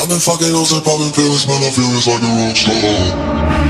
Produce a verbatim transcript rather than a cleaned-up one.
I've been fucking hoes and popping pills, man, I feel it's like a rock star.